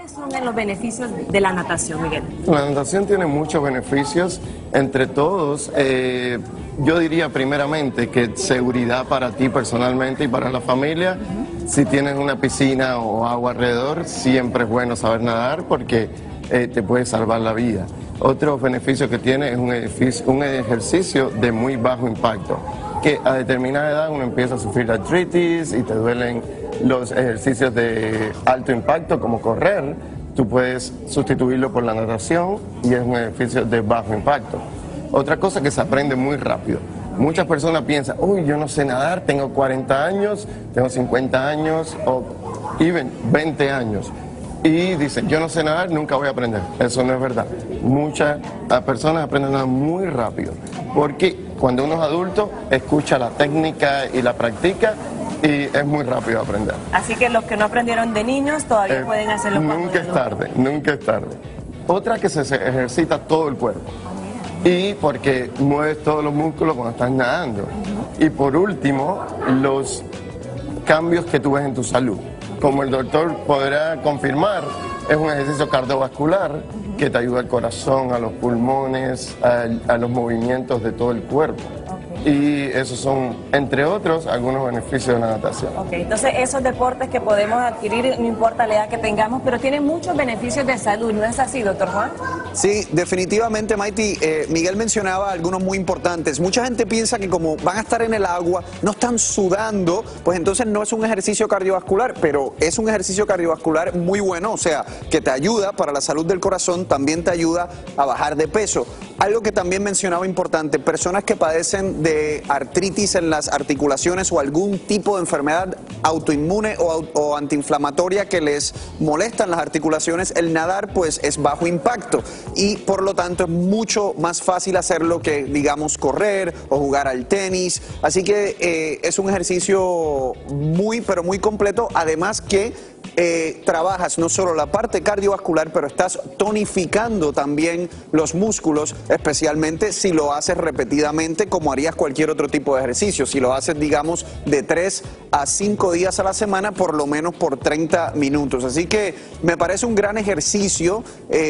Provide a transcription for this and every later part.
¿Cuáles son los beneficios de la natación, Miguel? La natación tiene muchos beneficios, entre todos, yo diría primeramente que seguridad para ti personalmente y para la familia. Si tienes una piscina o agua alrededor, siempre es bueno saber nadar porque te puede salvar la vida. Otro beneficio que tiene es un ejercicio de muy bajo impacto, que a determinada edad uno empieza a sufrir artritis y te duelen los ejercicios de alto impacto como correr. Tú puedes sustituirlo por la natación y es un ejercicio de bajo impacto. Otra cosa que se aprende muy rápido. Muchas personas piensan, uy, yo no sé nadar, tengo 40 años, tengo 50 años o even 20 años. Y dicen, yo no sé nadar, nunca voy a aprender. Eso no es verdad. Muchas personas aprenden a nadar muy rápido. Porque cuando uno es adulto, escucha la técnica y la practica y es muy rápido aprender. Así que los que no aprendieron de niños todavía pueden hacerlo cuando nunca es tarde, nunca es tarde. Otra que se ejercita todo el cuerpo. Y porque mueves todos los músculos cuando estás nadando. Y por último, los cambios que tú ves en tu salud. Como el doctor podrá confirmar, es un ejercicio cardiovascular que te ayuda al corazón, a los pulmones, a los movimientos de todo el cuerpo. Y esos son, entre otros, algunos beneficios de la natación. Ok, entonces esos deportes que podemos adquirir, no importa la edad que tengamos, pero tienen muchos beneficios de salud, ¿no es así, doctor Juan? Sí, definitivamente, Maiti. Miguel mencionaba algunos muy importantes. Mucha gente piensa que como van a estar en el agua, no están sudando, pues entonces no es un ejercicio cardiovascular, pero es un ejercicio cardiovascular muy bueno, o sea, que te ayuda para la salud del corazón, también te ayuda a bajar de peso. Algo que también mencionaba importante, personas que padecen de artritis en las articulaciones o algún tipo de enfermedad autoinmune o antiinflamatoria que les molestan las articulaciones, el nadar pues es bajo impacto y por lo tanto es mucho más fácil hacerlo que, digamos, correr o jugar al tenis. Así que es un ejercicio muy, pero muy completo, además que trabajas no solo la parte cardiovascular, pero estás tonificando también los músculos, especialmente si lo haces repetidamente como harías cualquier otro tipo de ejercicio. Si lo haces, digamos, de 3 a 5 días a la semana, por lo menos por 30 minutos. Así que me parece un gran ejercicio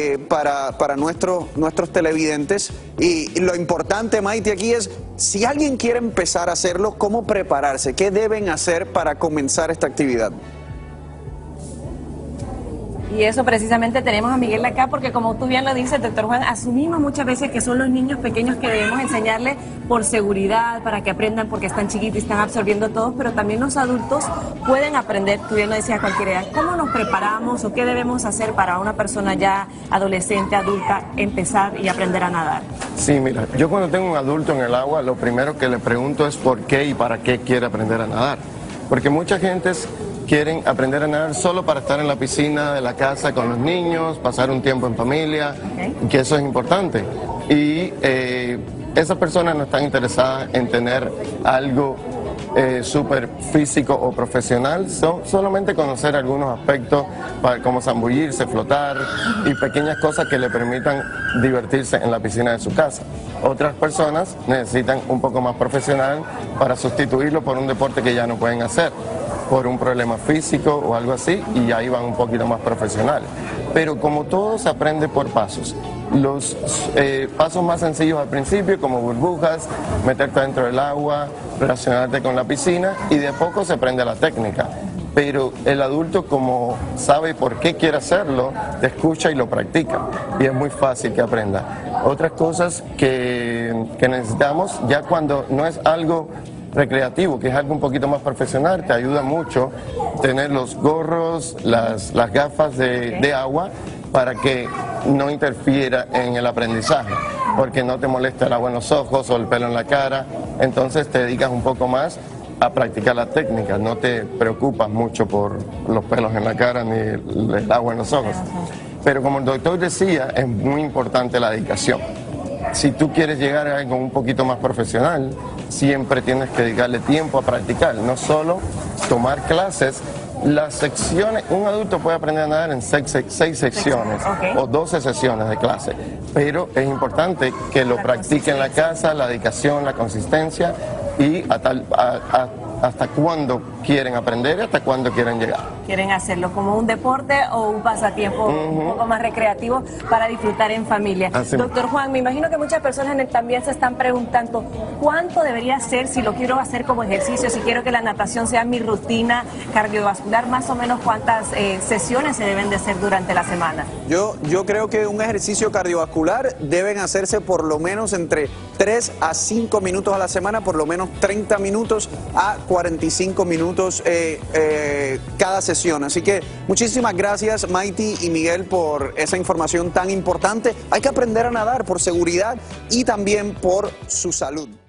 para nuestros televidentes. Y lo importante, Maite, aquí es, si alguien quiere empezar a hacerlo, ¿cómo prepararse? ¿Qué deben hacer para comenzar esta actividad? Y eso precisamente tenemos a Miguel acá porque como tú bien lo dices, doctor Juan, asumimos muchas veces que son los niños pequeños que debemos enseñarles por seguridad, para que aprendan porque están chiquitos y están absorbiendo todo, pero también los adultos pueden aprender, tú bien lo decías, a cualquier edad. ¿Cómo nos preparamos o qué debemos hacer para una persona ya adolescente, adulta, empezar y aprender a nadar? Sí, mira, yo cuando tengo un adulto en el agua, lo primero que le pregunto es por qué y para qué quiere aprender a nadar. Porque mucha gente quieren aprender a nadar solo para estar en la piscina de la casa con los niños, pasar un tiempo en familia, que eso es importante. Y esas personas no están interesadas en tener algo súper físico o profesional, solamente conocer algunos aspectos como zambullirse, flotar y pequeñas cosas que le permitan divertirse en la piscina de su casa. Otras personas necesitan un poco más profesional para sustituirlo por un deporte que ya no pueden hacer, por un problema físico o algo así, y ahí van un poquito más profesionales. Pero como todo se aprende por pasos. Los pasos más sencillos al principio, como burbujas, meterte dentro del agua, relacionarte con la piscina, y de poco se aprende la técnica. Pero el adulto, como sabe por qué quiere hacerlo, te escucha y lo practica. Y es muy fácil que aprenda. Otras cosas que necesitamos, ya cuando no es algo recreativo, que es algo un poquito más profesional, te ayuda mucho tener los gorros, las gafas de agua para que no interfiera en el aprendizaje, porque no te molesta el agua en los ojos o el pelo en la cara, entonces te dedicas un poco más a practicar la técnica, no te preocupas mucho por los pelos en la cara ni el agua en los ojos. Pero como el doctor decía, es muy importante la dedicación. Si tú quieres llegar a algo un poquito más profesional, siempre tienes que dedicarle tiempo a practicar, no solo tomar clases. Las secciones, un adulto puede aprender a nadar en 6 secciones o 12 sesiones de clase, pero es importante que lo practique en la casa, la dedicación, la consistencia, y hasta cuándo quieren aprender y hasta cuándo quieren llegar. Quieren hacerlo como un deporte o un pasatiempo un poco más recreativo para disfrutar en familia. Así. Doctor Juan, me imagino que muchas personas también se están preguntando cuánto debería ser si lo quiero hacer como ejercicio, si quiero que la natación sea mi rutina cardiovascular, más o menos cuántas sesiones se deben de hacer durante la semana. Yo creo que un ejercicio cardiovascular deben hacerse por lo menos entre 3 a 5 minutos a la semana, por lo menos 30 minutos a 45 minutos cada sesión. Así que muchísimas gracias, Maiti y Miguel, por esa información tan importante. Hay que aprender a nadar por seguridad y también por su salud.